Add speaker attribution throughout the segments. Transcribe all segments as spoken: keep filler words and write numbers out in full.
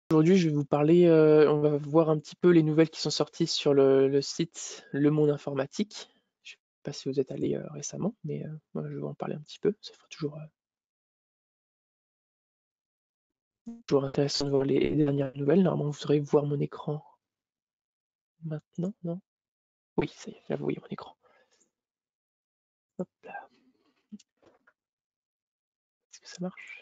Speaker 1: Aujourd'hui, je vais vous parler, euh, on va voir un petit peu les nouvelles qui sont sorties sur le, le site Le Monde Informatique. Je ne sais pas si vous êtes allé euh, récemment, mais euh, moi, je vais en parler un petit peu. Ça fera toujours, euh, toujours intéressant de voir les, les dernières nouvelles. Normalement, vous devrez voir mon écran maintenant, non? Oui, ça y est, là, vous voyez mon écran. Hop là. Est-ce que ça marche?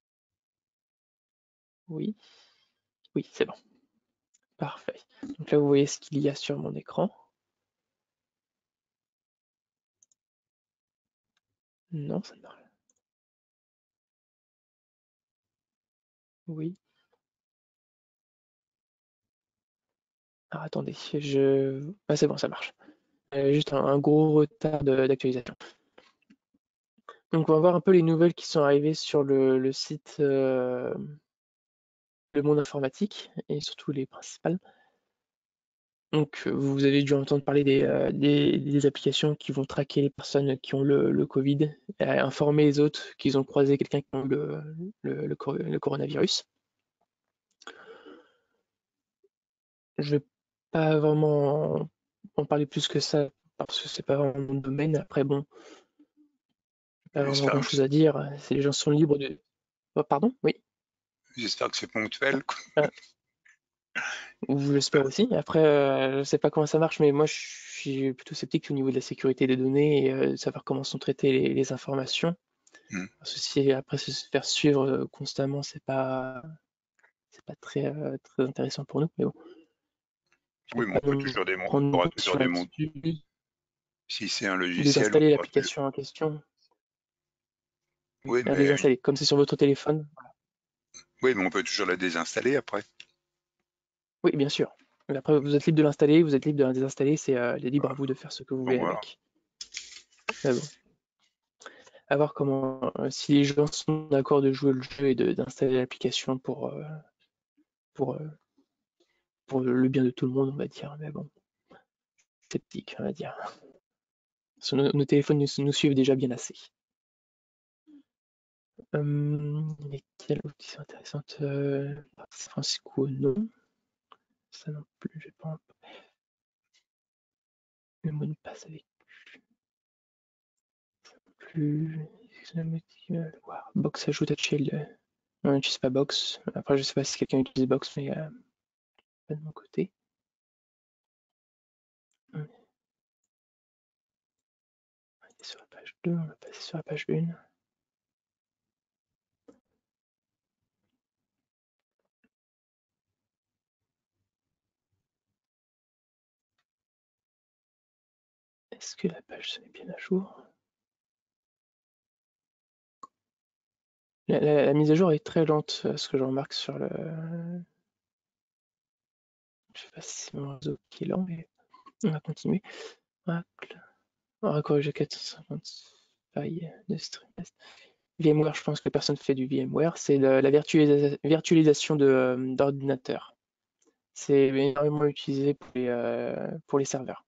Speaker 1: Oui. Oui, c'est bon. Parfait. Donc là, vous voyez ce qu'il y a sur mon écran. Non, ça ne marche pas. Oui. Ah, attendez, je... Ah, c'est bon, ça marche. Euh, juste un, un gros retard de- d'actualisation. Donc on va voir un peu les nouvelles qui sont arrivées sur le, le site euh, Le Monde Informatique et surtout les principales. Donc vous avez dû entendre parler des, euh, des, des applications qui vont traquer les personnes qui ont le, le Covid, et informer les autres qu'ils ont croisé quelqu'un qui a eu le, le, le, cor- le coronavirus. Je vais pas vraiment en, en parler plus que ça parce que c'est pas vraiment mon domaine. Après bon, pas vraiment
Speaker 2: J'espère
Speaker 1: grand
Speaker 2: que
Speaker 1: chose
Speaker 2: c'est
Speaker 1: à dire. Si les gens sont libres de... Oh, pardon? Oui.
Speaker 2: j'espère que c'est ponctuel, quoi.
Speaker 1: Ah, ou je l'espère aussi. Après, euh, je sais pas comment ça marche, mais moi, je suis plutôt sceptique au niveau de la sécurité des données et euh, de savoir comment sont traitées les, les informations.
Speaker 2: Hmm.
Speaker 1: Parce que si après se faire suivre euh, constamment, c'est pas, c'est pas très, euh, très intéressant pour nous. Mais bon, je vais
Speaker 2: Oui, mais
Speaker 1: pas
Speaker 2: on peut
Speaker 1: nous
Speaker 2: toujours démontrer,
Speaker 1: prendre
Speaker 2: il y aura toujours
Speaker 1: position
Speaker 2: des mots.
Speaker 1: là-dessus,
Speaker 2: Si c'est un
Speaker 1: de
Speaker 2: logiciel, on
Speaker 1: désinstaller
Speaker 2: pourra plus.
Speaker 1: l'application en question,
Speaker 2: Oui,
Speaker 1: la
Speaker 2: mais
Speaker 1: désinstaller comme c'est sur votre téléphone.
Speaker 2: oui, mais on peut toujours la désinstaller après.
Speaker 1: Oui, bien sûr. Mais après, vous êtes libre de l'installer, vous êtes libre de la désinstaller, c'est euh, libre à vous de faire ce que vous
Speaker 2: Donc
Speaker 1: voulez
Speaker 2: voilà.
Speaker 1: avec. Mais bon. À voir comment, euh, si les gens sont d'accord de jouer le jeu et de- d'installer l'application pour, euh, pour, euh, pour le bien de tout le monde, on va dire. Mais bon, sceptique, on va dire. Parce que nos, nos téléphones nous, nous suivent déjà bien assez. Euh, lesquelles qui sont intéressantes euh, Francisco, non. Ça non plus, je vais pas. Le mot de passe avec plus. Wow. Box ajoute à Shield. On n'utilise pas Box. Après, je sais pas si quelqu'un utilise Box, mais euh, pas de mon côté. On est sur la page deux, on va passer sur la page un. Est-ce que la page se met bien à jour? La, la- la mise à jour est très lente, euh, ce que je remarque sur le. Je sais pas si c'est mon réseau qui est lent, mais on va continuer. Oracle. On va corriger quatre cent cinquante failles de stream. VMware, je pense que personne fait du VMware. C'est la, la virtualisa- virtualisation de, euh, d'ordinateur. C'est énormément utilisé pour les, euh, pour les serveurs.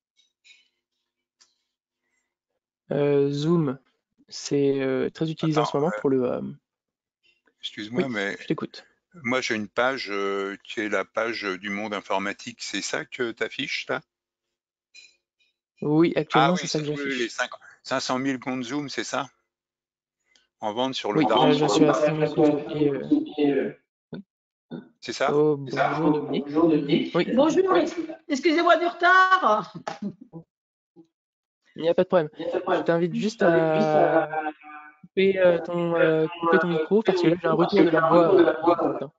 Speaker 1: Euh, Zoom, c'est euh, très utilisé en
Speaker 2: Attends,
Speaker 1: ce moment
Speaker 2: euh,
Speaker 1: pour le. euh,
Speaker 2: excuse-moi,
Speaker 1: Oui,
Speaker 2: mais
Speaker 1: je t'écoute.
Speaker 2: moi j'ai une page euh, qui est la page du monde informatique. C'est ça que tu affiches là?
Speaker 1: Oui,
Speaker 2: Ah
Speaker 1: actuellement,
Speaker 2: oui,
Speaker 1: c'est ça
Speaker 2: c'est
Speaker 1: que
Speaker 2: oui, oui, les
Speaker 1: j'affiche.
Speaker 2: cinq cent mille comptes Zoom, c'est ça? En vente sur le
Speaker 1: Oui,
Speaker 2: dark
Speaker 1: là,
Speaker 2: web.
Speaker 1: j'en suis à cinq mille comptes. Et, euh, oui.
Speaker 2: C'est ça?
Speaker 1: Oh, bonjour Dominique. Oui,
Speaker 3: Bonjour, excusez-moi du retard.
Speaker 1: il n'y a pas de problème. Je t'invite juste à couper, euh, ton, euh, couper ton micro parce que là, j'ai un retour de la voix euh, en même temps.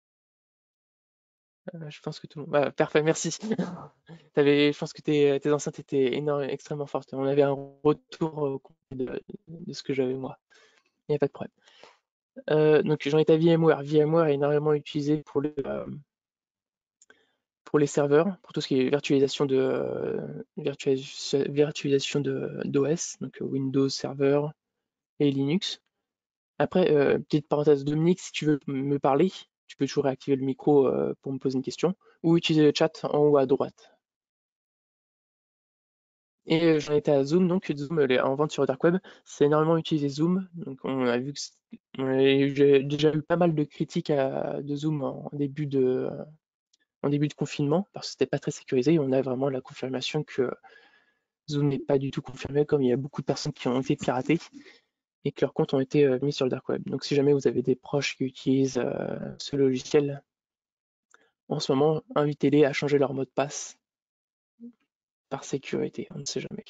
Speaker 1: Euh, je pense que tout le monde. Bah, parfait, merci. T'avais, je pense que tes, tes enceintes étaient énorme, extrêmement fortes. On avait un retour euh, complet de, de ce que j'avais moi. Il n'y a pas de problème. Euh, donc j'en étais à VMware. VMware est énormément utilisé pour les, euh, pour les serveurs, pour tout ce qui est virtualisation de euh, virtualis- virtualisation de d'O S, donc euh, Windows Server et Linux. Après, euh, petite parenthèse, Dominique, si tu veux me parler, tu peux toujours réactiver le micro euh, pour me poser une question ou utiliser le chat en haut à droite. Et euh, j'en étais à Zoom, donc Zoom elle est en vente sur le dark web. C'est énormément utilisé Zoom. Donc on a vu que c'est- on a- j'ai déjà eu pas mal de critiques à- de Zoom en début de, en début de confinement, parce que c'était pas très sécurisé. Et on a vraiment la confirmation que Zoom n'est pas du tout confirmé, comme il y a beaucoup de personnes qui ont été piratées et que leurs comptes ont été euh, mis sur le dark web. Donc si jamais vous avez des proches qui utilisent euh, ce logiciel en ce moment, invitez-les à changer leur mot de passe par sécurité, on ne sait jamais.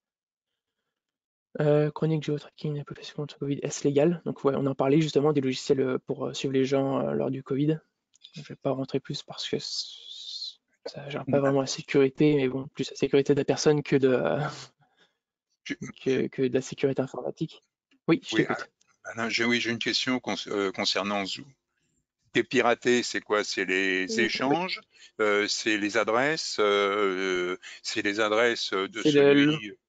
Speaker 1: Euh, chronique géotracking, application contre le Covid, est-ce légal? Donc ouais, on en parlait justement des logiciels euh, pour euh, suivre les gens euh, lors du Covid. Je vais pas rentrer plus parce que c- ça gère pas vraiment la sécurité, mais bon, plus la sécurité de la personne que de, euh,
Speaker 2: Je-
Speaker 1: que, que de la sécurité informatique. Oui, je
Speaker 2: Oui, ah,
Speaker 1: t'écoute.
Speaker 2: Alain, j'ai oui, j'ai une question con- euh, concernant Zoom. Ce qui est piraté, c'est quoi? C'est les
Speaker 1: Oui,
Speaker 2: échanges, euh, c'est les adresses, euh, c'est les adresses de
Speaker 1: c'est le, le-
Speaker 2: celui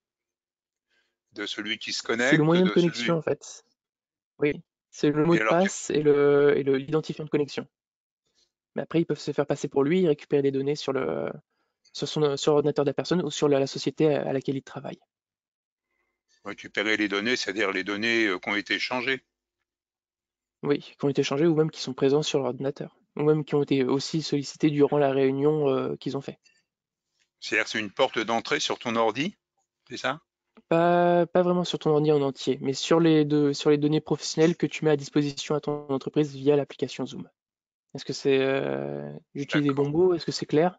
Speaker 2: de celui qui se
Speaker 1: c'est le
Speaker 2: connecte,
Speaker 1: moyen de
Speaker 2: de
Speaker 1: connexion
Speaker 2: celui.
Speaker 1: en fait. Oui, c'est le mot
Speaker 2: Et
Speaker 1: de
Speaker 2: alors, tu-
Speaker 1: passe et le et le l'identifiant de connexion. Mais après, ils peuvent se faire passer pour lui et récupérer les données sur le sur son sur l'ordinateur de la personne ou sur la, la société à laquelle il travaille.
Speaker 2: récupérer les données, c'est-à-dire les données euh, qui ont été échangées.
Speaker 1: Oui, qui ont été changés ou même qui sont présents sur l'ordinateur. Ou même qui ont été aussi sollicités durant la réunion euh, qu'ils ont fait.
Speaker 2: C'est-à-dire que c'est une porte d'entrée sur ton ordi, c'est ça?
Speaker 1: Pas, pas vraiment sur ton ordi en entier, mais sur les, deux, sur les données professionnelles que tu mets à disposition à ton entreprise via l'application Zoom. Est-ce que c'est... euh, j'utilise des bons
Speaker 2: D'accord,
Speaker 1: mots? Est-ce que c'est clair?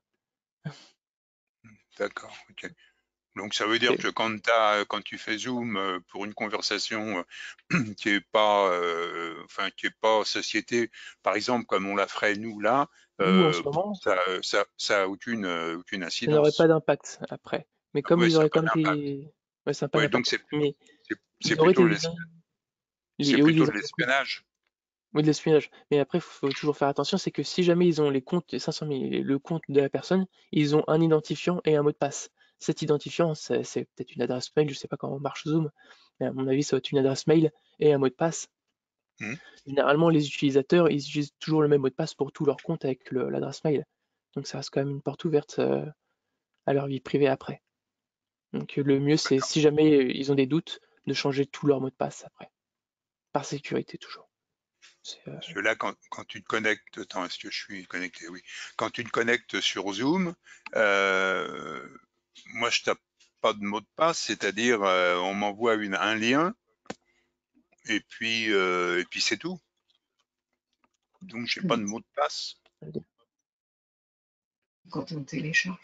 Speaker 2: d'accord, ok. Donc ça veut dire
Speaker 1: C'est-
Speaker 2: que quand, t'as- quand tu fais Zoom euh, pour une conversation euh, qui est pas, euh, enfin qui est pas société, par exemple comme on la ferait nous là,
Speaker 1: Nous, en
Speaker 2: euh,
Speaker 1: ce moment,
Speaker 2: ça, ça, ça a aucune, euh, aucune
Speaker 1: ça n'aurait pas
Speaker 2: incidence.
Speaker 1: d'impact après. Mais
Speaker 2: Ah
Speaker 1: comme
Speaker 2: ouais,
Speaker 1: ils
Speaker 2: ça n'a
Speaker 1: auraient
Speaker 2: pas
Speaker 1: quand même
Speaker 2: d'impact.
Speaker 1: été... Ouais, ça n'a pas
Speaker 2: Ouais, donc
Speaker 1: d'impact.
Speaker 2: c'est
Speaker 1: Mais
Speaker 2: c'est c'est
Speaker 1: ils auraient
Speaker 2: plutôt
Speaker 1: été...
Speaker 2: de l'es- c'est
Speaker 1: Les, oui,
Speaker 2: plutôt
Speaker 1: les
Speaker 2: de
Speaker 1: entreprises.
Speaker 2: l'espionnage.
Speaker 1: Oui, de l'espionnage. Mais après, il faut toujours faire attention, c'est que si jamais ils ont les comptes, les cinq cent mille, le compte de la personne, ils ont un identifiant et un mot de passe. Cet identifiant, c'est c'est peut-être une adresse mail, je sais pas comment marche Zoom, mais à mon avis, ça va être une adresse mail et un mot de passe.
Speaker 2: Hmm,
Speaker 1: Généralement, les utilisateurs, ils utilisent toujours le même mot de passe pour tous leurs comptes avec le- l'adresse mail. Donc ça reste quand même une porte ouverte euh, à leur vie privée après. Donc euh, le mieux, c'est
Speaker 2: d'accord.
Speaker 1: si jamais euh, ils ont des doutes, de changer tous leurs mots de passe après. Par sécurité toujours. C'est, euh,
Speaker 2: Parce que là, quand, quand tu te connectes, attends, est-ce que je suis connecté? Oui. Quand tu te connectes sur Zoom, euh, moi je tape pas de mot de passe, c'est-à-dire euh, on m'envoie une- un lien et puis euh, et puis c'est tout. Donc j'ai pas de mot de passe.
Speaker 3: Quand on télécharge.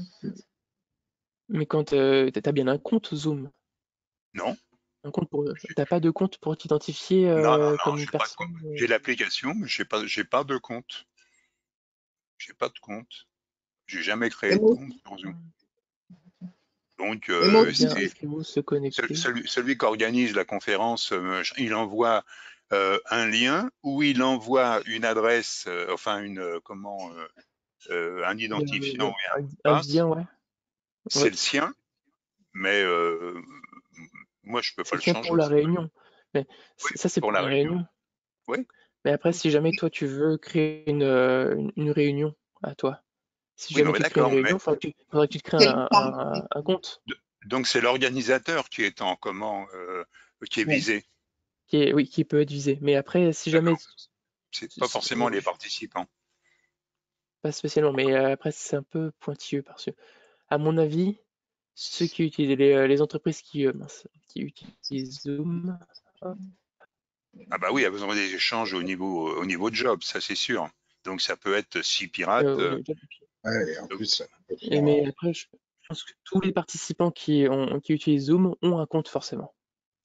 Speaker 1: Mais quand euh, t'as bien un compte Zoom,
Speaker 2: Non,
Speaker 1: un compte pour,
Speaker 2: j'ai-
Speaker 1: t'as pas de compte pour t'identifier
Speaker 2: non, non,
Speaker 1: euh,
Speaker 2: non,
Speaker 1: comme une
Speaker 2: j'ai pas de compte.
Speaker 1: personne. euh,
Speaker 2: J'ai l'application, mais j'ai pas, j'ai pas de compte. J'ai pas de compte. J'ai jamais créé
Speaker 3: Et
Speaker 2: de
Speaker 3: moi,
Speaker 2: compte sur Zoom. Donc
Speaker 3: et moi
Speaker 2: euh,
Speaker 1: Eh bien,
Speaker 2: c'est
Speaker 1: inscrivez-vous, se
Speaker 2: ce-
Speaker 1: connecter.
Speaker 2: celui, celui qui organise la conférence, euh, il envoie euh, un lien ou il envoie une adresse, euh, enfin une euh, comment euh, euh, un identifiant
Speaker 1: Le-
Speaker 2: et un
Speaker 1: un,
Speaker 2: mot de
Speaker 1: un
Speaker 2: passe.
Speaker 1: lien, ouais.
Speaker 2: C'est
Speaker 1: Ouais.
Speaker 2: le sien, mais euh, moi je peux pas
Speaker 1: C'est
Speaker 2: le
Speaker 1: le lien pour
Speaker 2: changer.
Speaker 1: la
Speaker 2: C'est pas-
Speaker 1: réunion. Mais
Speaker 2: Oui,
Speaker 1: c- ça, c'est
Speaker 2: pour
Speaker 1: pour
Speaker 2: la
Speaker 1: les
Speaker 2: réunion.
Speaker 1: réunions.
Speaker 2: Oui.
Speaker 1: Mais après, si jamais toi, tu veux créer une, euh, une, une réunion à toi, si
Speaker 2: Oui, non,
Speaker 1: jamais
Speaker 2: mais
Speaker 1: tu te crées une
Speaker 2: d'accord, mais
Speaker 1: réunion, il faudrait que tu, faudrait que tu te crées
Speaker 3: quelle
Speaker 1: un,
Speaker 3: part?
Speaker 1: un- un compte
Speaker 2: de- donc c'est l'organisateur qui est en comment euh, qui est
Speaker 3: Ouais.
Speaker 2: visé.
Speaker 1: qui est, oui, qui peut être visé. Mais après, si jamais,
Speaker 2: D'accord. C'est pas
Speaker 1: c'est-
Speaker 2: forcément les participants.
Speaker 1: pas spécialement, mais euh, après, c'est un peu pointilleux parce que, à mon avis, ceux qui utilisent les, euh, les entreprises qui, euh, mince, qui utilisent Zoom, hop,
Speaker 2: Ah bah oui, il y a besoin des échanges au niveau au niveau de job, ça c'est sûr. Donc ça peut être si pirate.
Speaker 1: euh, au
Speaker 2: euh,
Speaker 1: niveau de-
Speaker 4: Ouais, et en
Speaker 2: donc,
Speaker 4: plus, on peut
Speaker 1: et
Speaker 4: faire,
Speaker 1: mais
Speaker 4: euh,
Speaker 1: après, je pense que tous les participants qui, ont, qui utilisent Zoom ont un compte forcément.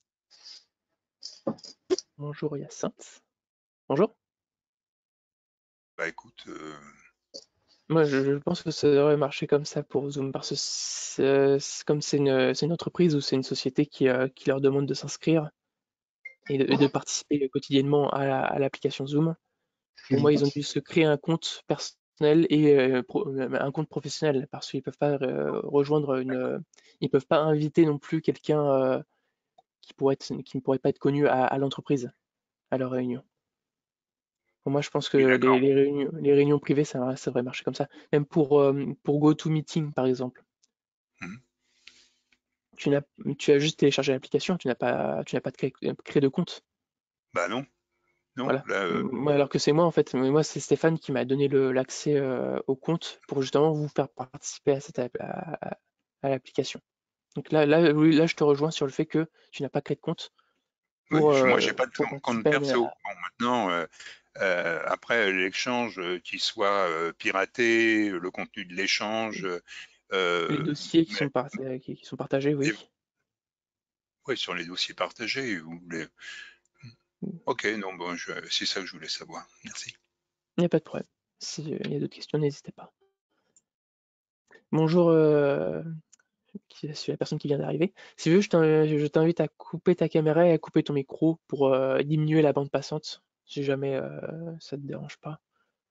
Speaker 1: Bonjour Hyacinthe. Bonjour.
Speaker 2: bah écoute, euh,
Speaker 1: Moi, je, je pense que ça devrait marcher comme ça pour Zoom parce que c'est- c'est- comme c'est une, c'est une entreprise ou c'est une société qui, euh, qui leur demande de s'inscrire et de, et de participer quotidiennement à la- à l'application Zoom. Pour moi, ils ont dû se créer un compte personnel et euh, pro- euh, un compte professionnel parce qu'ils peuvent pas euh, rejoindre une, euh, ils peuvent pas inviter non plus quelqu'un euh, qui pourrait être, qui ne pourrait pas être connu à, à l'entreprise à leur réunion. Pour moi, je pense que
Speaker 2: oui
Speaker 1: les,
Speaker 2: d'accord.
Speaker 1: les réunions, les réunions privées, ça, ça devrait marcher comme ça. Même pour, euh, pour GoToMeeting, par exemple.
Speaker 2: Mhm.
Speaker 1: tu n'as, tu as juste téléchargé l'application, tu n'as pas, tu n'as pas de créé, créé de compte.
Speaker 2: Bah non, non.
Speaker 1: Voilà.
Speaker 2: Là, euh,
Speaker 1: Moi, alors que c'est moi en fait, mais moi c'est Stéphane qui m'a donné le- l'accès euh, au compte pour justement vous faire participer à cette app- à, à- à l'application. Donc là, là, oui, là, je te rejoins sur le fait que tu n'as pas créé de compte
Speaker 2: oui,
Speaker 1: pour,
Speaker 2: je- moi,
Speaker 1: euh,
Speaker 2: j'ai pas de
Speaker 1: pour
Speaker 2: com- compte
Speaker 1: participer à la-
Speaker 2: perso. Bon, maintenant, euh, euh, après l'échange, euh, qu'il soit euh, piraté, le contenu de l'échange,
Speaker 1: les
Speaker 2: euh,
Speaker 1: dossiers qui
Speaker 2: mais,
Speaker 1: sont, par- euh, qui, qui sont partagés,
Speaker 2: et-
Speaker 1: oui.
Speaker 2: ouais, sur les dossiers partagés ou les. Ok, non, bon, je- c'est ça que je voulais savoir. Merci.
Speaker 1: Il n'y a pas de problème. S'il y a d'autres questions, n'hésitez pas. Bonjour, euh, qui- je suis la personne qui vient d'arriver. Si tu veux, je t'in- je t'invite à couper ta caméra et à couper ton micro pour euh, diminuer la bande passante, si jamais euh, ça te dérange pas.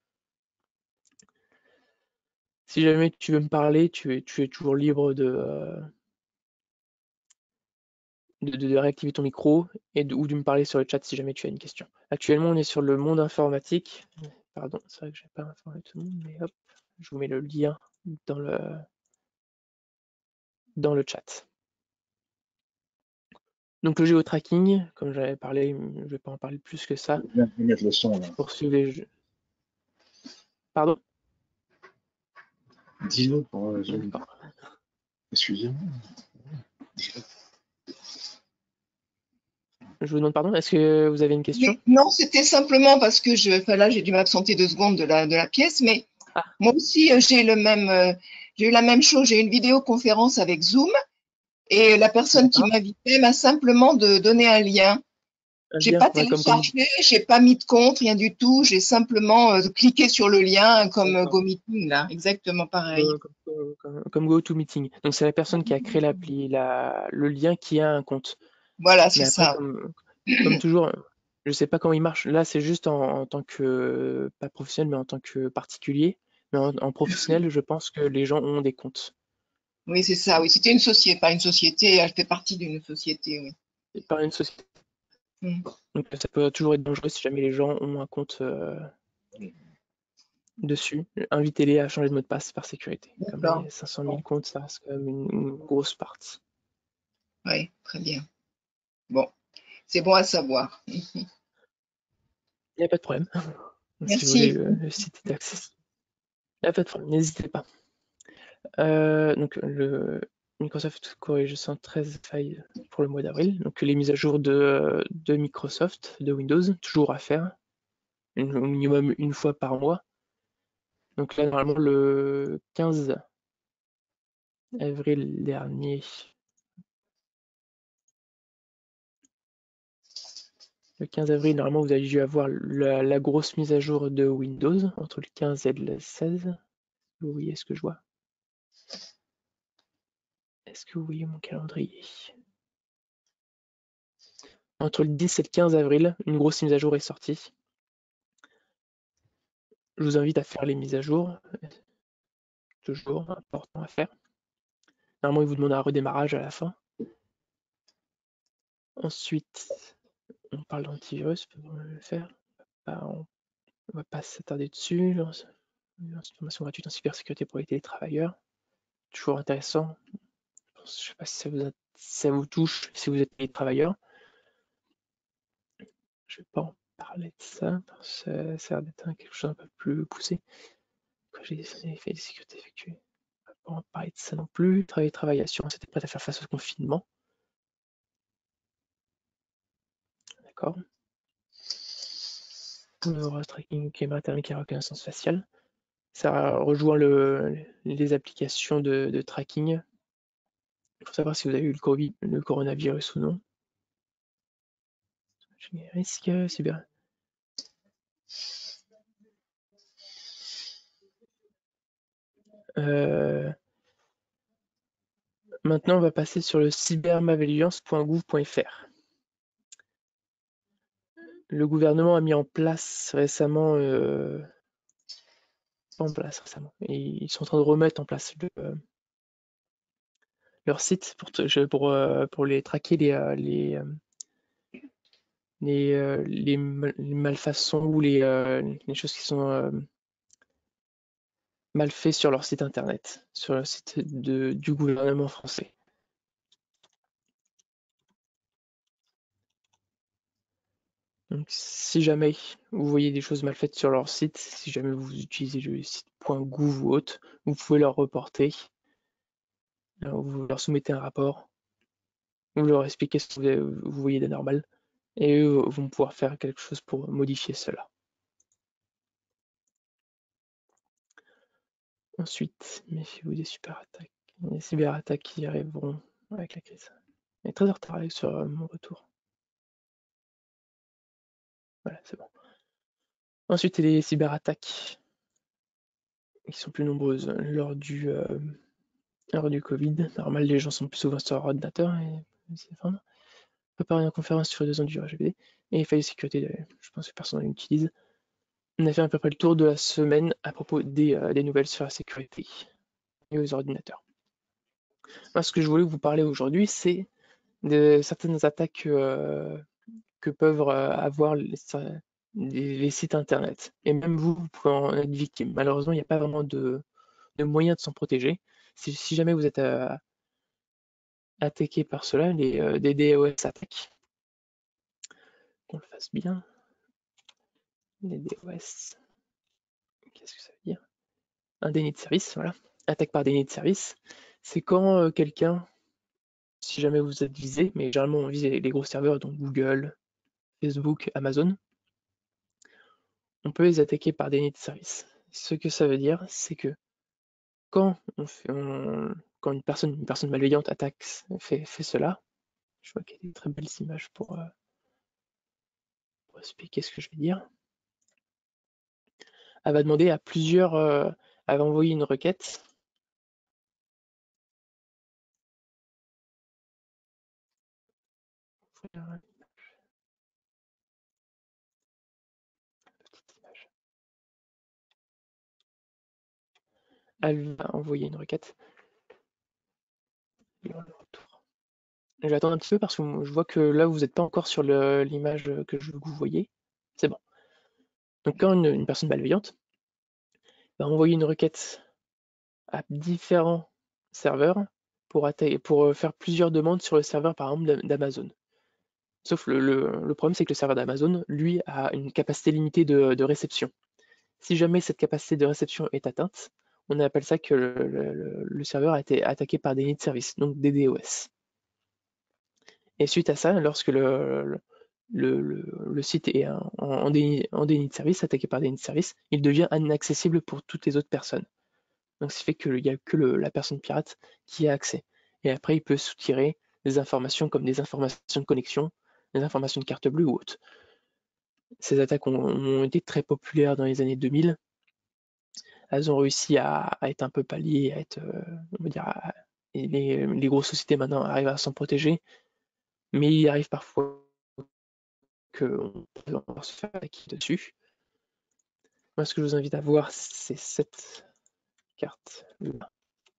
Speaker 1: Si jamais tu veux me parler, tu es, tu es toujours libre de, euh, de, de- de réactiver ton micro et de- ou de me parler sur le chat si jamais tu as une question. Actuellement, on est sur le monde informatique. Pardon, c'est vrai que je n'ai pas informé tout le monde, mais hop, je vous mets le lien dans le, dans le chat. Donc le géotracking, comme j'avais parlé, je ne vais pas en parler plus que ça.
Speaker 4: Je viens de mettre le son là.
Speaker 1: Pour suivre les jeux. Pardon?
Speaker 4: Dis-le pour euh, je-
Speaker 1: D'accord.
Speaker 4: Excusez-moi. Dis-le.
Speaker 1: Je vous demande pardon, est-ce que vous avez une question?
Speaker 5: Oui, non, c'était simplement parce que je, enfin là, j'ai dû m'absenter deux secondes de la, de la pièce, mais
Speaker 1: Ah.
Speaker 5: moi aussi, euh, j'ai le même, euh, j'ai eu la même chose. J'ai eu une vidéoconférence avec Zoom et la personne qui
Speaker 1: D'accord.
Speaker 5: m'invitait m'a simplement de donner un lien.
Speaker 1: Un
Speaker 5: J'ai
Speaker 1: lien,
Speaker 5: pas
Speaker 1: ouais, comme, comme,
Speaker 5: téléchargé, j'ai pas mis de compte, rien du tout. J'ai simplement euh, cliqué sur le lien comme euh,
Speaker 1: D'accord.
Speaker 5: GoMeeting, là, exactement pareil.
Speaker 1: comme, comme, comme, comme GoToMeeting. Donc c'est la personne qui a créé l'appli, la, le lien qui a un compte.
Speaker 5: Voilà,
Speaker 1: Mais
Speaker 5: c'est
Speaker 1: après,
Speaker 5: ça.
Speaker 1: comme, comme toujours, je sais pas comment il marche. Là, c'est juste en, en tant que, pas professionnel, mais en tant que particulier. Mais en, en professionnel, je pense que les gens ont des comptes.
Speaker 5: Oui, c'est ça. Oui, c'était une société, pas une société. Elle fait partie d'une société, oui.
Speaker 1: Et pas une société.
Speaker 5: Mm.
Speaker 1: Donc ça peut toujours être dangereux si jamais les gens ont un compte euh, dessus. Invitez-les à changer de mot de passe par sécurité. Comme
Speaker 5: D'accord.
Speaker 1: les cinq cent mille comptes, ça reste quand même une, une grosse partie.
Speaker 5: Oui, très bien. Bon, c'est bon à savoir.
Speaker 1: Il n'y a pas de problème. Si vous voulez,
Speaker 5: Merci.
Speaker 1: le, le site est accessible. Il n'y a pas de problème, n'hésitez pas. Euh, donc le Microsoft corrige cent treize failles pour le mois d'avril. Donc les mises à jour de, de Microsoft, de Windows, toujours à faire. Une- au minimum une fois par mois. Donc là, normalement, le quinze avril dernier, le quinze avril, normalement, vous avez dû avoir la, la grosse mise à jour de Windows, entre le quinze et le seize. Vous voyez ce que je vois? Est-ce que vous voyez mon calendrier? Entre le dix et le quinze avril, une grosse mise à jour est sortie. Je vous invite à faire les mises à jour. Toujours important à faire. Normalement, il vous demande un redémarrage à la fin. Ensuite, on parle d'antivirus pour le faire. Bah, on ne va pas s'attarder dessus. Information gratuite en cybersécurité pour les télétravailleurs. Toujours intéressant. Je ne sais pas si ça vous, si ça vous touche, si vous êtes télétravailleur. Je ne vais pas en parler de ça, parce que ça a l'air d'être quelque chose un peu plus poussé. Quand j'ai fait des sécurités effectuées. On ne va pas en parler de ça non plus. Travail, travail, assurance, était prête à faire face au confinement. D'accord. Le Rose Tracking caméra thermique et reconnaissance faciale. Ça rejoint le, les applications de, de tracking. Il faut savoir si vous avez eu le, COVID, le coronavirus ou non. Risque cyber. Euh, maintenant, on va passer sur le cybermalveillance point gouv point f r. Le gouvernement a mis en place récemment, euh, pas en place récemment, ils sont en train de remettre en place le, euh, leur site pour, pour, euh, pour les traquer les, euh, les, euh, les, euh, les, mal, les malfaçons ou les, euh, les choses qui sont euh, mal faites sur leur site internet, sur le site de, du gouvernement français. Donc, si jamais vous voyez des choses mal faites sur leur site, si jamais vous utilisez le site .gouv ou autre, vous pouvez leur reporter. Alors, vous leur soumettez un rapport, vous leur expliquez ce que vous, vous voyez d'anormal, et eux vont pouvoir faire quelque chose pour modifier cela. Ensuite, méfiez-vous des cyberattaques. Les cyberattaques qui arriveront avec la crise. Il est très en retard avec sur euh, mon retour. Voilà, c'est bon. Ensuite, il y a les cyberattaques qui sont plus nombreuses lors du, euh, lors du Covid. Normal, les gens sont plus souvent sur leur ordinateur et enfin, préparer une conférence sur les deux ans du R G P D et les failles de sécurité, je pense que personne n'utilise. On a fait à peu près le tour de la semaine à propos des, euh, des nouvelles sur la sécurité et aux ordinateurs. Moi, ce que je voulais vous parler aujourd'hui, c'est de certaines attaques euh, que peuvent euh, avoir les, les, les sites internet. Et même vous, vous pouvez en être victime. Malheureusement, il n'y a pas vraiment de, de moyen de s'en protéger. Si, si jamais vous êtes euh, attaqué par cela, les euh, des DOS attaques, qu'on le fasse bien. Les DOS, qu'est-ce que ça veut dire? Un déni de service, voilà. Attaque par déni de service, c'est quand euh, quelqu'un, si jamais vous êtes visé, mais généralement on vise les, les gros serveurs, donc Google, Facebook, Amazon, on peut les attaquer par déni de service. Ce que ça veut dire, c'est que quand, on fait, on, quand une personne, une personne malveillante attaque, fait, fait cela, je vois qu'il y a des très belles images pour, euh, pour expliquer ce que je vais dire. Elle va demander à plusieurs, euh, elle va envoyer une requête. Elle va envoyer une requête. Et on le retour. Je vais attendre un petit peu parce que je vois que là vous n'êtes pas encore sur l'image que je veux que vous voyez. C'est bon. Donc quand une, une personne malveillante va envoyer une requête à différents serveurs pour, pour faire plusieurs demandes sur le serveur par exemple d'Amazon. Sauf le, le, le problème c'est que le serveur d'Amazon, lui, a une capacité limitée de, de réception. Si jamais cette capacité de réception est atteinte, on appelle ça que le, le, le serveur a été attaqué par des nids de service, donc des DDoS. Et suite à ça, lorsque le, le, le, le site est en, en, déni, en déni de service, attaqué par déni de service, il devient inaccessible pour toutes les autres personnes. Donc, ce qui fait qu'il n'y a que le, la personne pirate qui a accès. Et après, il peut soutirer des informations comme des informations de connexion, des informations de carte bleue ou autres. Ces attaques ont, ont été très populaires dans les années deux mille. Elles ont réussi à, à être un peu palliées, à être, euh, on va dire, à, les, les grosses sociétés maintenant arrivent à s'en protéger, mais il arrive parfois qu'on peut se faire attaquer dessus. Moi, ce que je vous invite à voir, c'est cette carte-là.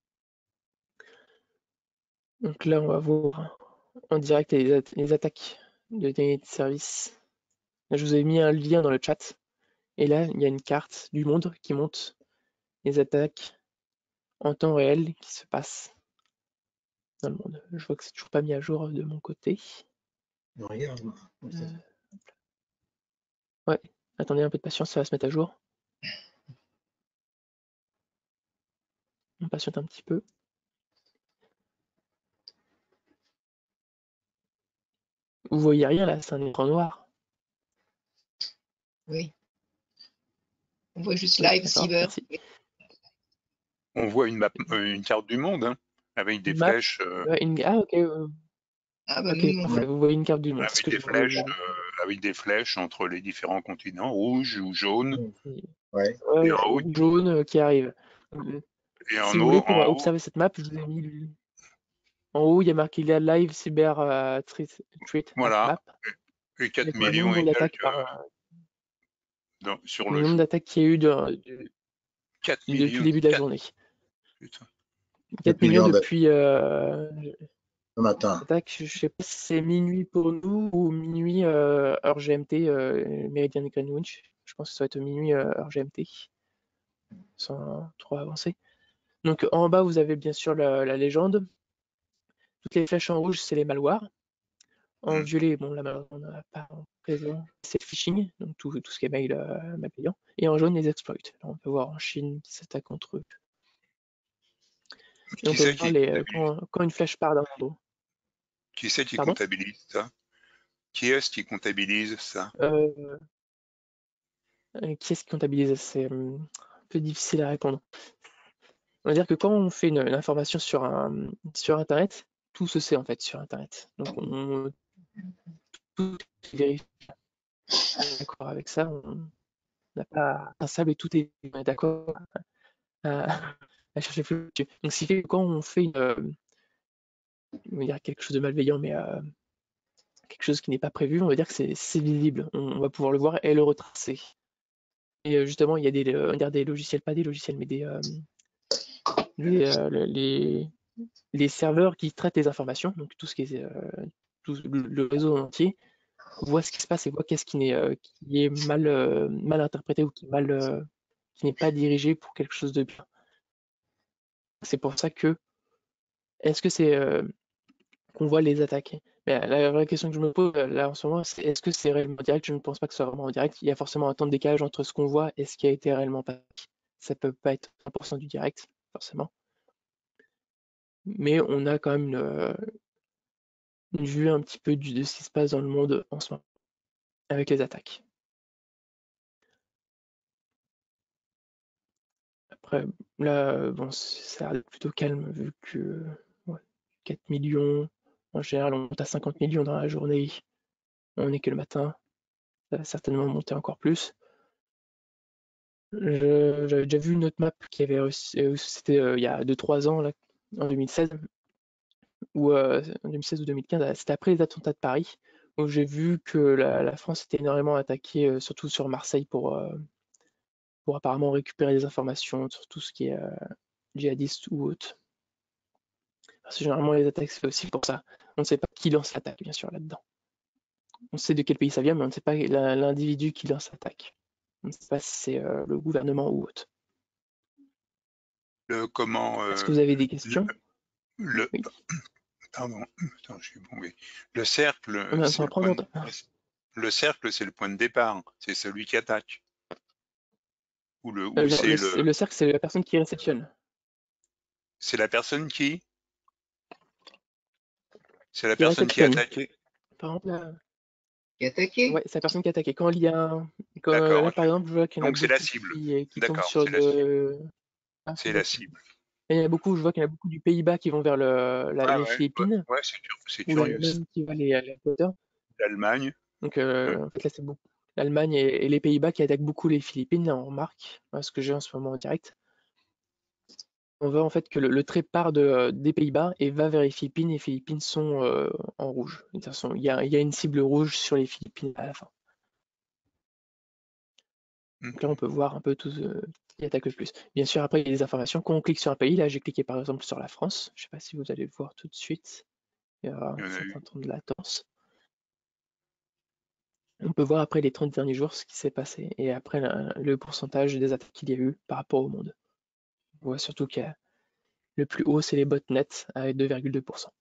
Speaker 1: Donc là, on va voir en direct les, les attaques de déni de service. Là, je vous ai mis un lien dans le chat. Et là, il y a une carte du monde qui montre les attaques en temps réel qui se passent dans le monde. Je vois que c'est toujours pas mis à jour de mon côté.
Speaker 4: Regarde.
Speaker 1: Euh, ouais, attendez un peu de patience, ça va se mettre à jour. On patiente un petit peu. Vous voyez rien là, c'est un écran noir.
Speaker 5: Oui. On voit juste
Speaker 1: Oui,
Speaker 5: live
Speaker 1: d'accord,
Speaker 5: cyber.
Speaker 1: merci.
Speaker 2: On voit une, map, euh, une carte du monde hein, avec des
Speaker 1: Une map,
Speaker 2: flèches. Euh,
Speaker 1: ouais, une... Ah, ok. euh,
Speaker 5: Ah bah
Speaker 1: Ok,
Speaker 5: nous, on
Speaker 1: parfait.
Speaker 5: voit.
Speaker 1: Vous voyez une carte du monde. C'est ce
Speaker 2: avec
Speaker 1: que
Speaker 2: des
Speaker 1: je voulais
Speaker 2: flèches,
Speaker 1: vous.
Speaker 2: euh, avec des flèches entre les différents continents, rouge ou jaune.
Speaker 4: Ouais.
Speaker 1: Ouais,
Speaker 2: Et en haut,
Speaker 1: jaune euh, qui arrive. Euh,
Speaker 2: et
Speaker 1: Si
Speaker 2: en
Speaker 1: vous
Speaker 2: haut,
Speaker 1: voulez, pour
Speaker 2: en haut,
Speaker 1: observer cette map, je vous ai mis le- en haut, il y a marqué la live cyber euh, treat, treat
Speaker 2: voilà,
Speaker 1: map.
Speaker 2: et quatre
Speaker 1: Avec le
Speaker 2: millions
Speaker 1: nombre
Speaker 2: et
Speaker 1: d'attaques
Speaker 2: quelques
Speaker 1: par
Speaker 2: euh,
Speaker 1: euh,
Speaker 2: dans, sur
Speaker 1: le
Speaker 2: le
Speaker 1: nombre
Speaker 2: jour.
Speaker 1: d'attaques qu'il y a eu de- de-
Speaker 2: quatre
Speaker 1: depuis
Speaker 2: millions,
Speaker 1: le début de la
Speaker 2: quatre,
Speaker 1: journée.
Speaker 2: putain.
Speaker 1: quatre millions depuis euh,
Speaker 4: Le matin.
Speaker 1: attaque, je sais pas si c'est minuit pour nous ou minuit euh, heure G M T, euh, Meridian Greenwich. Je pense que ça va être minuit euh, heure G M T, sans trop avancer. Donc en bas, vous avez bien sûr la, la légende. Toutes les flèches en rouge, c'est les malwares. En
Speaker 2: Mm.
Speaker 1: violet, bon là malheureusement, on n'a pas en présent, c'est le phishing, donc tout, tout ce qui est mail, euh, mail payant. Et en jaune, les exploits. Là, on peut voir en Chine qui s'attaque contre eux. Et on
Speaker 2: Qui
Speaker 1: peut
Speaker 2: c'est
Speaker 1: voir
Speaker 2: qui
Speaker 1: les, euh,
Speaker 2: comptabilise,
Speaker 1: quand, quand une flèche part d'un endroit.
Speaker 2: qui c'est qui
Speaker 1: Pardon?
Speaker 2: comptabilise ça? Qui est-ce qui comptabilise ça?
Speaker 1: Euh, euh, qui est-ce qui comptabilise? C'est euh, un peu difficile à répondre. On va dire que quand on fait une, une information sur, un, sur Internet, tout se sait en fait sur Internet. Donc on, tout est vérifié. On est d'accord avec ça, on n'a pas un sable et tout est on est d'accord à, à chercher plus dessus. Donc ce qui fait que quand on fait une, euh, on va dire quelque chose de malveillant, mais euh, quelque chose qui n'est pas prévu, on va dire que c'est c'est visible. On, on va pouvoir le voir et le retracer. Et euh, justement, il y a des, euh, on va dire des logiciels, pas des logiciels, mais des, euh, des, euh, les, les serveurs qui traitent les informations, donc tout ce qui est euh, tout le, le réseau entier, voit ce qui se passe et voit qu'est-ce qui n'est euh, qui est mal, euh, mal interprété ou qui, est mal, euh, qui n'est pas dirigé pour quelque chose de bien. C'est pour ça que, est-ce que c'est euh, qu'on voit les attaques? Mais la vraie question que je me pose euh, là en ce moment, c'est est-ce que c'est réellement direct? Je ne pense pas que ce soit vraiment en direct. Il y a forcément un temps de décalage entre ce qu'on voit et ce qui a été réellement passé. Ça peut pas être cent pour cent du direct, forcément. Mais on a quand même une, euh, une vue un petit peu du, de ce qui se passe dans le monde en ce moment, avec les attaques. Après, là, bon, ça a l'air plutôt calme vu que ouais, quatre millions, en général, on monte à cinquante millions dans la journée. On n'est que le matin, ça va certainement monter encore plus. Je- J'avais déjà vu une autre map qui avait réussi, euh, c'était euh, il y a deux trois ans, là, en deux mille seize, ou euh, en deux mille seize ou deux mille quinze, c'était après les attentats de Paris, où j'ai vu que la, la France était énormément attaquée, euh, surtout sur Marseille, pour, euh, pour apparemment récupérer des informations sur tout ce qui est euh, djihadiste ou autre. Parce que généralement, les attaques, c'est aussi pour ça. On ne sait pas qui lance l'attaque, bien sûr, là-dedans. On sait de quel pays ça vient, mais on ne sait pas la- l'individu qui lance l'attaque. On ne sait pas si c'est euh, le gouvernement ou autre.
Speaker 2: Le comment
Speaker 1: Est-ce
Speaker 2: euh,
Speaker 1: que vous avez des
Speaker 2: le,
Speaker 1: questions?
Speaker 2: le-
Speaker 1: Oui,
Speaker 2: pardon, attends, je suis bombé. Le cercle,
Speaker 1: on
Speaker 2: c'est
Speaker 1: va
Speaker 2: le
Speaker 1: prendre
Speaker 2: point
Speaker 1: ton
Speaker 2: de,
Speaker 1: temps.
Speaker 2: le cercle, c'est le point de départ. C'est celui qui attaque. Ou le,
Speaker 1: Euh,
Speaker 2: ou
Speaker 1: non, le,
Speaker 2: c'est le,
Speaker 1: le cercle, c'est la personne qui réceptionne.
Speaker 2: c'est la personne qui, c'est la
Speaker 1: Qui
Speaker 2: personne qui
Speaker 1: réceptionne.
Speaker 2: attaque.
Speaker 1: Par exemple, là,
Speaker 5: Qui est attaqué.
Speaker 1: ouais, c'est la personne qui a attaqué. Quand il y a un- quand, euh,
Speaker 2: D'accord,
Speaker 1: là,
Speaker 2: ok.
Speaker 1: par exemple, je vois qu'il y en a
Speaker 2: Donc c'est la
Speaker 1: beaucoup
Speaker 2: cible.
Speaker 1: qui, euh, qui tombent
Speaker 2: D'accord,
Speaker 1: sur
Speaker 2: c'est la cible.
Speaker 1: le. Ah, c'est
Speaker 2: C'est
Speaker 1: la
Speaker 2: la
Speaker 1: cible.
Speaker 2: cible.
Speaker 1: Et il y en a beaucoup, je vois qu'il y en a beaucoup du Pays-Bas qui vont vers le, la-
Speaker 2: Ouais,
Speaker 1: les
Speaker 2: ouais, ouais,
Speaker 1: Philippines,
Speaker 2: ouais, c'est cur- c'est
Speaker 1: ou le-
Speaker 2: curieux.
Speaker 1: même qui va les, à l'Équateur.
Speaker 2: L'Allemagne,
Speaker 1: Donc,
Speaker 2: ouais.
Speaker 1: euh, en fait, là, c'est beaucoup l'Allemagne et, et les Pays-Bas qui attaquent beaucoup les Philippines, là, on remarque, ouais, ce que j'ai en ce moment en direct. On voit en fait que le, le trait part de, euh, des Pays-Bas et va vers les Philippines, et les Philippines sont euh, en rouge. De toute façon, il y a, il y a une cible rouge sur les Philippines à la fin.
Speaker 2: Mm.
Speaker 1: Donc là, on peut voir un peu tout ce qui attaque le plus. Bien sûr, après, il y a des informations. Quand on clique sur un pays, là, j'ai cliqué par exemple sur la France. Je ne sais pas si vous allez le voir tout de suite. Il y aura
Speaker 2: Il
Speaker 1: un
Speaker 2: y en a eu.
Speaker 1: certain temps de latence. On peut voir après les trente derniers jours ce qui s'est passé et après la- le pourcentage des attaques qu'il y a eu par rapport au monde. On voit surtout que le plus haut, c'est les botnets avec deux virgule deux pour cent.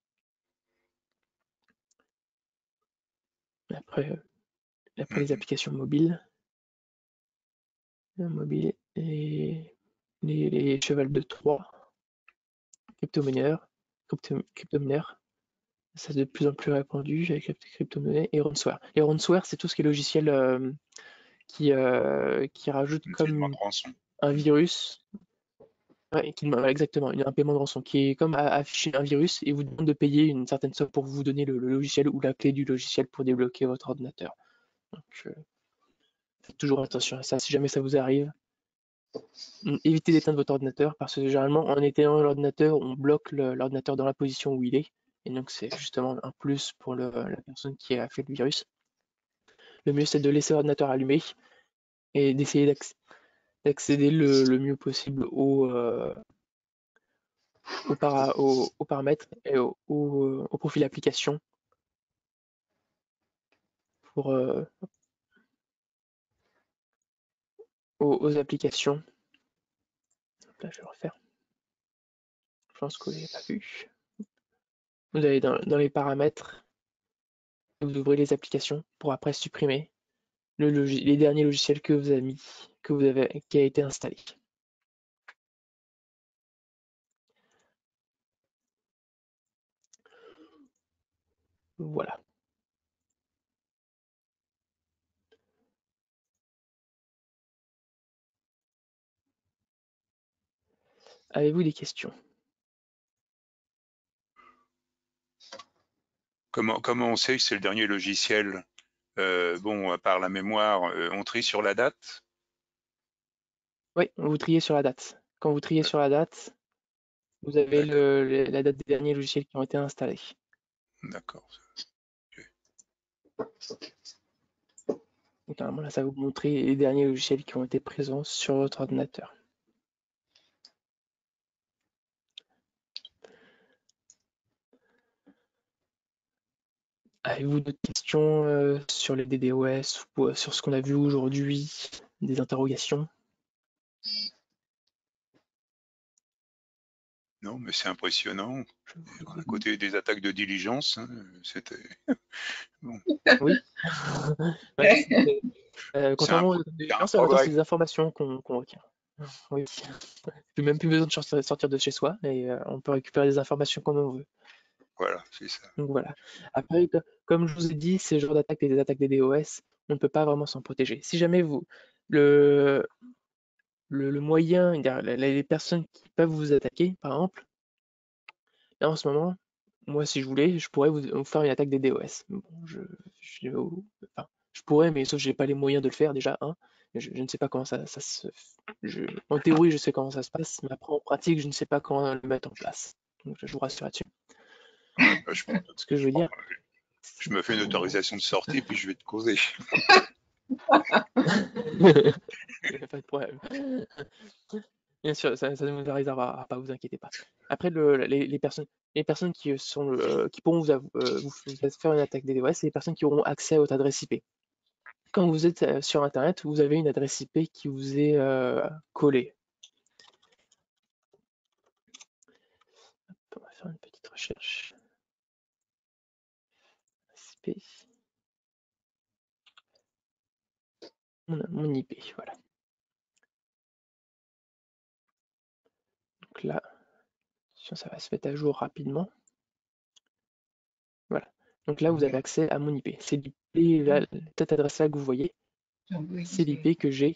Speaker 1: Après, euh, après les
Speaker 2: Mhm.
Speaker 1: applications mobiles, euh, mobile et les, les chevals de Troie, crypto-mineurs, crypto- crypto-mineurs, c'est de plus en plus répandu avec la crypto-monnaie et ransomware. Et ransomware, c'est tout ce qui est logiciel euh, qui, euh, qui rajoute
Speaker 2: Qui demande
Speaker 1: comme
Speaker 2: rançon.
Speaker 1: un virus, ouais, qui, voilà, exactement, une- un paiement de rançon, qui est comme à- afficher un virus et vous demande de payer une certaine somme pour vous donner le, le logiciel ou la clé du logiciel pour débloquer votre ordinateur. Donc, euh, faites toujours attention à ça. Si jamais ça vous arrive, mm, évitez d'éteindre votre ordinateur parce que généralement, en éteignant l'ordinateur, on bloque le- l'ordinateur dans la position où il est. Et donc, c'est justement un plus pour le- la personne qui a fait le virus. Le mieux, c'est de laisser l'ordinateur allumé et d'essayer d'acc- d'accéder le, le mieux possible au, euh, au, para- au- aux paramètres et au, au- au profil application pour euh, aux, aux applications. Là, je vais refaire. Je pense que vous n'avez pas vu. Vous allez dans, dans les paramètres vous ouvrez les applications pour après supprimer le logis- les derniers logiciels que vous avez mis, que vous avez, qui a été installé. Voilà. Avez-vous des questions?
Speaker 2: Comment, comment on sait que c'est le dernier logiciel? Euh, bon, à part la mémoire, euh, on trie sur la date?
Speaker 1: Oui, vous triez sur la date. Quand vous triez
Speaker 2: Euh,
Speaker 1: sur la date, vous avez
Speaker 2: D'accord,
Speaker 1: le, le- la date des derniers logiciels qui ont été installés.
Speaker 2: d'accord.
Speaker 1: Donc normalement là, ça va vous montrer les derniers logiciels qui ont été présents sur votre ordinateur. Avez-vous d'autres questions euh, sur les D DDoS ou euh, sur ce qu'on a vu aujourd'hui? Des interrogations?
Speaker 2: Non, mais c'est impressionnant.
Speaker 1: Je vous
Speaker 2: À
Speaker 1: ai-
Speaker 2: côté des attaques de diligence, hein, c'était bon,
Speaker 1: Oui. Ouais, c'est- euh,
Speaker 2: c'est un,
Speaker 1: contrairement aux
Speaker 2: pro-
Speaker 1: attaques de
Speaker 2: c'est un
Speaker 1: diligence, là, maintenant c'est
Speaker 2: progrès.
Speaker 1: des informations qu'on qu'on retient. Oui. Plus même plus besoin de sortir sortir de chez soi et euh, on peut récupérer des informations comme on veut.
Speaker 2: Voilà, c'est ça.
Speaker 1: Donc voilà. Après, co- comme je vous ai dit, ces genres d'attaques et des attaques des DDoS, on ne peut pas vraiment s'en protéger. Si jamais vous le, le, le moyen, c'est-à-dire les les personnes qui peuvent vous attaquer, par exemple, là en ce moment, moi si je voulais, je pourrais vous, vous faire une attaque des DDoS. Bon, je, je, enfin, je pourrais, mais sauf que j'ai pas les moyens de le faire déjà, hein. Je, je ne sais pas comment ça, ça se. Je, en théorie, je sais comment ça se passe, mais après en pratique, je ne sais pas comment le mettre en place. Donc je vous rassure là-dessus.
Speaker 2: Euh, Je,
Speaker 1: Ce que je veux dire,
Speaker 2: je me fais une autorisation de sortie, puis je vais te causer.
Speaker 1: il n'y a pas de problème. Bien sûr, ça, ça ne vous arrivera pas, vous inquiétez pas. Après, le, les, les personnes, les personnes qui sont, euh, qui pourront vous, av- euh, vous f- faire une attaque D DDoS, c'est les personnes qui auront accès à votre adresse I P. Quand vous êtes euh, sur Internet, vous avez une adresse I P qui vous est euh, collée. On va faire une petite recherche. I P. Mon, mon I P, voilà. Donc là, ça va se mettre à jour rapidement. Voilà. Donc là, vous avez accès à mon I P. C'est l'I P, là, cette adresse-là que vous voyez, c'est l'I P que j'ai,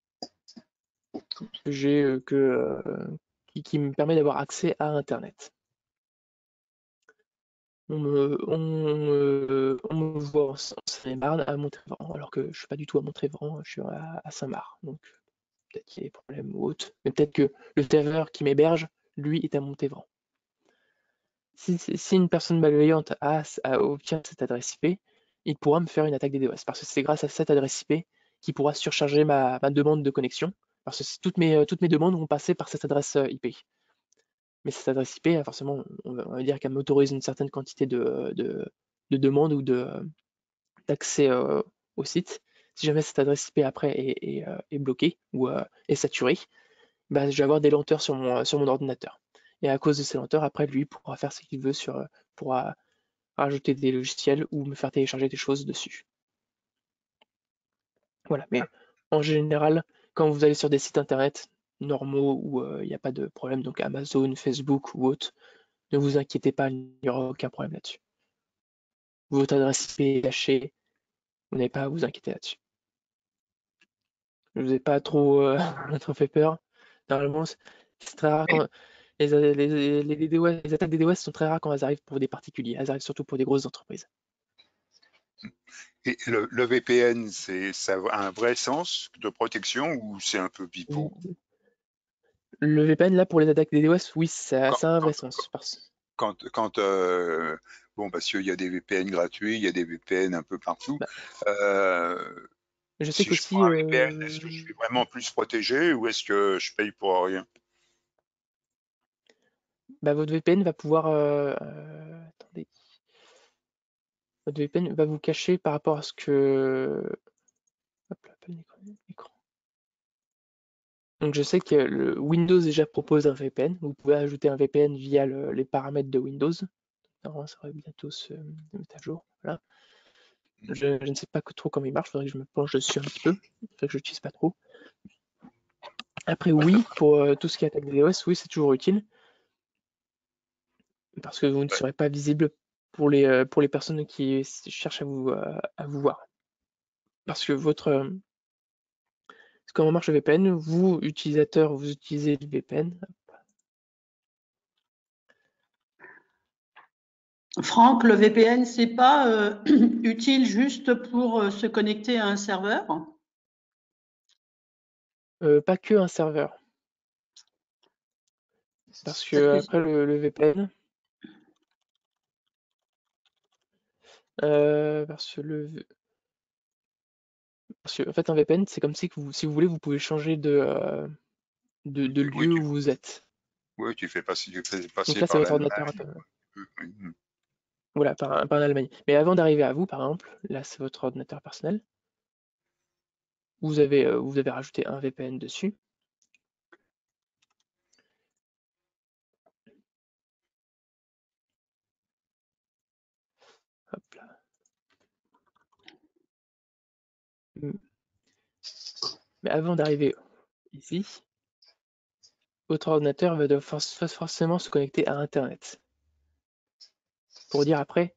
Speaker 1: que j'ai, euh, que, euh, qui, qui me permet d'avoir accès à Internet. On me, on me, on me voit en Seine-et-Marne à Montrévran, alors que je suis pas du tout à Montrévran, je suis à, à Saint-Marc. Donc peut-être qu'il y a des problèmes ou autres, mais peut-être que le serveur qui m'héberge, lui, est à Montrévran. Si, si- si une personne malveillante a, a- obtient cette adresse I P, il pourra me faire une attaque D DDoS, parce que c'est grâce à cette adresse I P qu'il pourra surcharger ma, ma demande de connexion, parce que toutes mes, euh, toutes mes demandes vont passer par cette adresse euh, I P. Mais cette adresse I P, forcément, on va, on va dire qu'elle m'autorise une certaine quantité de, de, de demandes ou de, d'accès euh, au site. Si jamais cette adresse I P après est, est, euh, est bloquée ou euh, est saturée, bah, je vais avoir des lenteurs sur mon, sur mon ordinateur. Et à cause de ces lenteurs, après, lui pourra faire ce qu'il veut sur, euh, pourra rajouter des logiciels ou me faire télécharger des choses dessus. Voilà, mais en général, quand vous allez sur des sites internet normaux où il n'y a pas de problème, donc Amazon, Facebook ou autre, ne vous inquiétez pas, il n'y aura aucun problème là-dessus. Votre adresse I P est cachée, vous n'avez pas à vous inquiéter là-dessus. Je vous ai pas trop, euh, trop fait peur. Normalement, c'est c'est très rare quand les, les, les, DDoS les attaques D DDoS sont très rares quand elles arrivent pour des particuliers. Elles arrivent surtout pour des grosses entreprises.
Speaker 2: Et le, le V P N, c'est, ça a un vrai sens de protection ou c'est un peu pipeau?
Speaker 1: Le V P N, là, pour les attaques D DDoS, oui, ça,
Speaker 2: Quand,
Speaker 1: ça a un
Speaker 2: quand,
Speaker 1: vrai sens. Parce...
Speaker 2: quand, quand euh, bon, parce qu'il y a des V P N gratuits, il y a des V P N un peu partout.
Speaker 1: Bah,
Speaker 2: Euh,
Speaker 1: je sais
Speaker 2: si je prends
Speaker 1: qu'aussi,
Speaker 2: un V P N,
Speaker 1: euh,
Speaker 2: est-ce que je suis vraiment plus protégé ou est-ce que je paye pour rien?
Speaker 1: bah, votre V P N va pouvoir... euh, euh, attendez. Votre V P N va vous cacher par rapport à ce que... Hop là, pas l'écran. Donc je sais que le Windows déjà propose un V P N. Vous pouvez ajouter un V P N via le- les paramètres de Windows. Normalement, ça va bientôt se mettre à jour. Voilà. Je, je ne sais pas que trop comment il marche, il faudrait que je me penche dessus un petit peu, il faudrait que je l'utilise pas trop. Après, oui, pour euh, tout ce qui est attaque DDoS, oui, c'est toujours utile, parce que vous ne
Speaker 2: Ouais.
Speaker 1: serez pas visible pour les, euh, pour les personnes qui cherchent à vous, euh, à vous voir. Parce que votre... euh, comment marche le V P N? Vous, utilisateur, vous utilisez le V P N.
Speaker 3: Franck, le V P N, c'est pas euh, utile juste pour euh, se connecter à un serveur?
Speaker 1: Euh, pas que un serveur. Parce que
Speaker 3: Parce que
Speaker 1: après le, le V P N, euh, parce que le, parce que, en fait un V P N, c'est comme si, que vous, si vous voulez, vous pouvez changer de, euh, de, de
Speaker 2: Oui,
Speaker 1: lieu
Speaker 2: tu,
Speaker 1: où vous êtes.
Speaker 2: oui, tu fais passer, tu fais
Speaker 1: Donc
Speaker 2: passer
Speaker 1: là, c'est
Speaker 2: par
Speaker 1: votre
Speaker 2: l'Allemagne.
Speaker 1: ordinateur interne.
Speaker 2: Oui, oui.
Speaker 1: Voilà, par, par l'Allemagne. Mais avant d'arriver à vous, par exemple, là, c'est votre ordinateur personnel. Vous avez, euh, vous avez rajouté un V P N dessus. Hop là. Hmm. Mais avant d'arriver ici, votre ordinateur va devoir for- forcément se connecter à Internet. Pour dire après,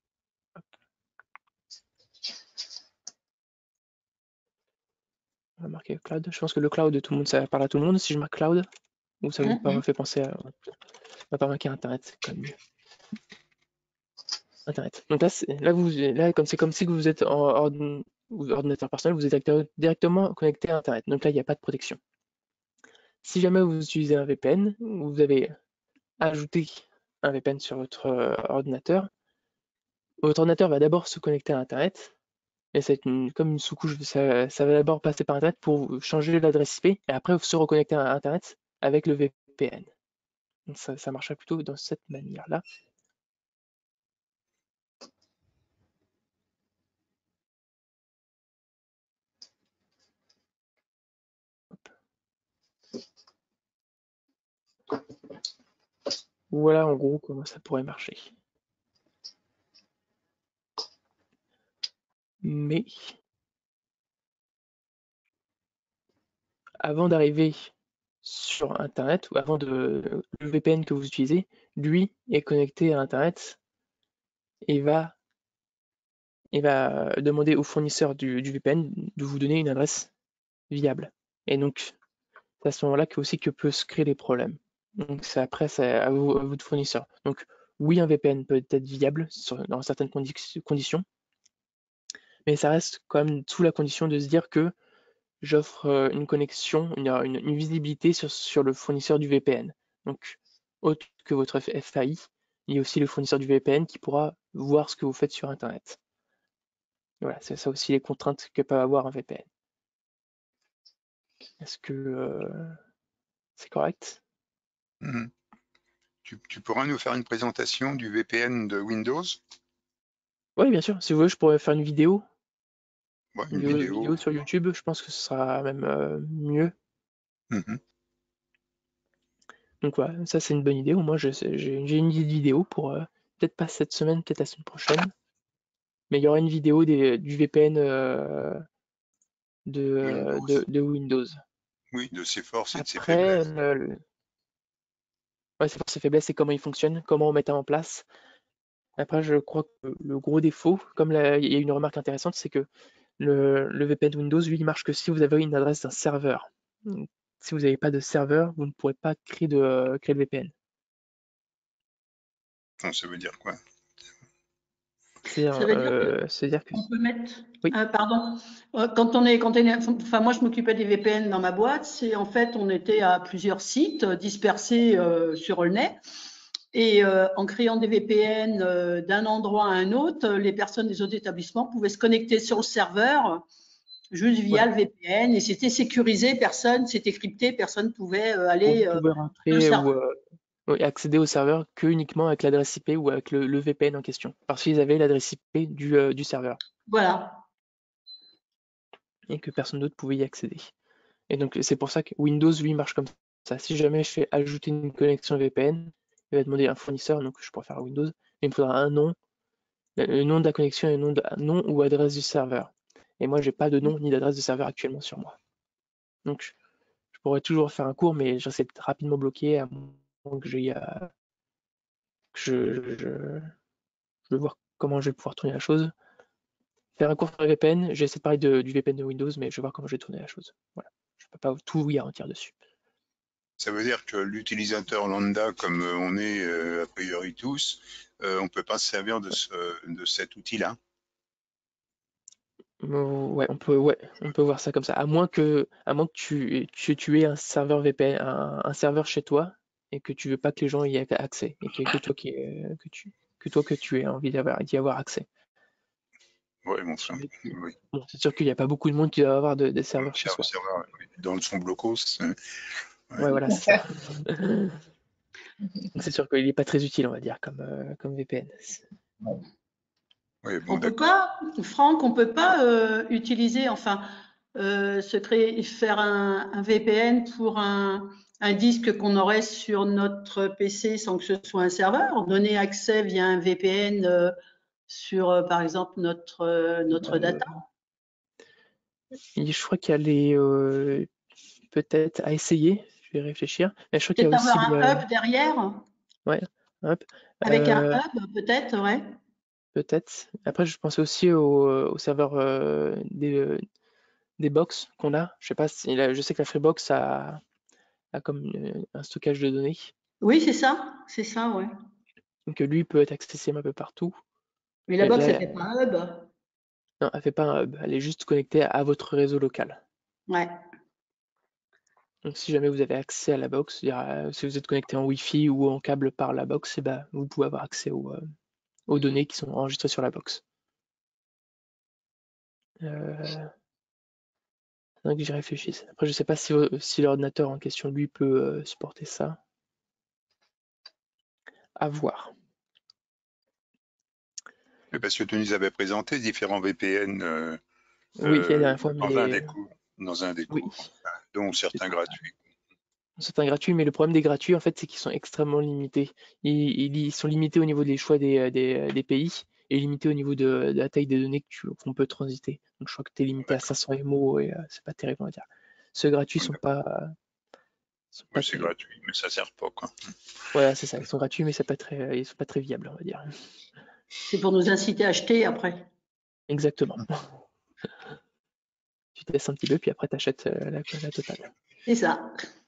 Speaker 1: on va marquer cloud. Je pense que le cloud, tout le monde, ça parle à tout le monde. Si je marque cloud, ou ça vous
Speaker 3: Mhm.
Speaker 1: fait penser à... On va pas marquer Internet, c'est quand même mieux. Internet. Donc là, là, vous, là comme c'est comme si vous êtes en ordin, ordinateur personnel, vous êtes directement connecté à Internet. Donc là, il n'y a pas de protection. Si jamais vous utilisez un V P N, vous avez ajouté un V P N sur votre euh, ordinateur, votre ordinateur va d'abord se connecter à Internet, et c'est une, comme une sous-couche, ça, ça va d'abord passer par Internet pour changer l'adresse I P, et après se reconnecter à Internet avec le V P N. Donc ça, ça marchera plutôt dans cette manière-là. Voilà en gros comment ça pourrait marcher. Mais avant d'arriver sur Internet, ou avant de le V P N que vous utilisez, lui est connecté à Internet et va, et va demander au fournisseur du, du V P N de vous donner une adresse viable. Et donc, c'est à ce moment-là que aussi que peut se créer les problèmes. Donc c'est après c'est à, vous, à votre fournisseur. Donc oui, un V P N peut être viable sur, dans certaines condi- conditions, mais ça reste quand même sous la condition de se dire que j'offre euh, une connexion, une, une, une visibilité sur, sur le fournisseur du V P N. Donc, autre que votre F A I, il y a aussi le fournisseur du V P N qui pourra voir ce que vous faites sur Internet. Voilà, c'est ça aussi les contraintes que peut avoir un V P N. Est-ce que euh, c'est correct?
Speaker 2: Mhm. Tu, tu pourras nous faire une présentation du V P N de Windows?
Speaker 1: Oui, bien sûr. Si vous voulez, je pourrais faire une vidéo,
Speaker 2: Ouais,
Speaker 1: une
Speaker 2: une
Speaker 1: vidéo,
Speaker 2: vidéo.
Speaker 1: vidéo sur YouTube. Je pense que ce sera même euh, mieux.
Speaker 2: Mhm.
Speaker 1: Donc voilà, ça c'est une bonne idée. Au moins, je sais- j'ai j'ai une idée de vidéo pour euh, peut-être pas cette semaine, peut-être la semaine prochaine. Mais il y aura une vidéo des, du V P N euh, de, euh,
Speaker 2: Windows.
Speaker 1: de, de Windows.
Speaker 2: Oui, de ses forces et de ses
Speaker 1: Après,
Speaker 2: faiblesses.
Speaker 1: le, le- ouais, ses forces et faiblesses, c'est comment il fonctionne, comment on met ça en place. Après, je crois que le gros défaut, comme la- il y a une remarque intéressante, c'est que le, le V P N Windows, lui, il marche que si vous avez une adresse d'un serveur. Donc, si vous n'avez pas de serveur, vous ne pourrez pas créer, de, euh, créer le V P N.
Speaker 2: Enfin, ça veut dire quoi?
Speaker 1: C'est-à-dire,
Speaker 3: Ça veut dire
Speaker 1: euh, c'est-à-dire que...
Speaker 3: qu'on peut mettre.
Speaker 1: Oui.
Speaker 3: Ah, pardon. Euh, Quand on est, quand on est, enfin moi je m'occupais des V P N dans ma boîte. C'est en fait on était à plusieurs sites euh, dispersés euh, sur Aulnay. Et euh, en créant des V P N euh, d'un endroit à un autre, euh, les personnes des autres établissements pouvaient se connecter sur le serveur juste via
Speaker 1: Voilà.
Speaker 3: le V P N et c'était sécurisé, personne, c'était crypté, personne ne pouvait euh,
Speaker 1: Vous
Speaker 3: aller euh,
Speaker 1: pouvez
Speaker 3: sur le
Speaker 1: rentrer ou
Speaker 3: serveur.
Speaker 1: euh, oui, accéder au serveur que uniquement avec l'adresse I P ou avec le, le V P N en question, parce qu'ils avaient l'adresse I P du, euh, du serveur
Speaker 3: Voilà.
Speaker 1: et que personne d'autre pouvait y accéder. Et donc c'est pour ça que Windows lui marche comme ça. Si jamais je fais ajouter une connexion V P N, il va demander un fournisseur, donc je pourrais faire Windows, il me faudra un nom, le nom de la connexion et le nom, de, nom ou adresse du serveur. Et moi, j'ai pas de nom ni d'adresse de serveur actuellement sur moi. Donc, je, je pourrais toujours faire un cours, mais je serais rapidement bloqué à moins que j'aille à... que je, je, je, je vais voir comment je vais pouvoir tourner la chose. Faire un cours sur le V P N, j'ai essayé de parler de, du V P N de Windows, mais je vais voir comment je vais tourner la chose. Voilà. Je peux pas tout garantir dessus.
Speaker 2: Ça veut dire que l'utilisateur lambda, comme on est euh, a priori tous, euh, on ne peut pas se servir de, ce, de cet outil-là.
Speaker 1: Ouais, on peut, ouais, on peut voir ça comme ça. À moins que, à moins que tu, tu, tu aies un serveur V P N, un, un serveur chez toi, et que tu veux pas que les gens y aient accès, et que, que toi qui, euh, que tu, que toi que tu aies envie d'avoir, d'y avoir accès.
Speaker 2: Oui, bon, ça, oui.
Speaker 1: Bon, c'est sûr qu'il n'y a pas beaucoup de monde qui doit avoir de, des serveurs chez soi.
Speaker 2: Serveur, dans son blocos. Ouais,
Speaker 1: ouais voilà, c'est ça. C'est sûr qu'il n'est pas très utile, on va dire, comme, euh, comme V P N.
Speaker 2: Oui, bon,
Speaker 3: on peut pas, Franck, on peut pas euh, utiliser, enfin, euh, se créer, faire un, un V P N pour un, un disque qu'on aurait sur notre P C sans que ce soit un serveur, donner accès via un V P N euh, sur, euh, par exemple, notre, euh, notre
Speaker 1: Euh,
Speaker 3: data.
Speaker 1: je crois qu'il y a les, euh, peut-être à essayer, je vais réfléchir. Mais je crois qu'il y a
Speaker 3: Peut-être
Speaker 1: aussi
Speaker 3: avoir un
Speaker 1: les,
Speaker 3: hub derrière,
Speaker 1: ouais, hop.
Speaker 3: avec un
Speaker 1: Euh,
Speaker 3: hub, peut-être, ouais.
Speaker 1: Peut-être. Après, je pensais aussi au, au serveur euh, des, euh, des box qu'on a. Je sais pas si là, je sais que la Freebox a, a comme une- un stockage de données.
Speaker 3: Oui, c'est ça, c'est ça, ouais.
Speaker 1: Donc lui peut être accessible un peu partout.
Speaker 3: Mais la
Speaker 1: Et
Speaker 3: box,
Speaker 1: là,
Speaker 3: c'était pas un hub.
Speaker 1: non, elle fait pas un hub, elle est juste connectée à votre réseau local.
Speaker 3: Ouais.
Speaker 1: Donc si jamais vous avez accès à la box, c'est-à-dire euh, si vous êtes connecté en Wi-Fi ou en câble par la box, eh ben, vous pouvez avoir accès aux, euh, aux données qui sont enregistrées sur la box. Euh... faudrait que j'y réfléchisse. Après, je sais pas si, si l'ordinateur en question, lui, peut euh, supporter ça. À voir.
Speaker 2: Mais parce que tu nous avais présenté différents V P N euh,
Speaker 1: Oui, la
Speaker 2: euh,
Speaker 1: dernière fois,
Speaker 2: dans,
Speaker 1: mais
Speaker 2: un des cours, dans un des
Speaker 1: oui,
Speaker 2: cours, dont certains gratuits.
Speaker 1: certains gratuits, mais le problème des gratuits, en fait, c'est qu'ils sont extrêmement limités. Ils, ils sont limités au niveau des choix des, des, des pays et limités au niveau de, de la taille des données que tu- qu'on peut transiter. Donc, je crois que tu es limité à cinq cents M O et euh, c'est pas terrible, on va dire. Ceux gratuits sont pas, sont
Speaker 2: Oui,
Speaker 1: pas
Speaker 2: c'est
Speaker 1: terribles.
Speaker 2: gratuit, mais ça sert pas, quoi.
Speaker 1: Voilà, c'est ça. Ils sont gratuits, mais c'est pas très, ils sont pas très viables, on va dire.
Speaker 3: C'est pour nous inciter à acheter après.
Speaker 1: Exactement. Tu testes un petit peu, puis après, tu achètes la, la totale.
Speaker 3: C'est ça.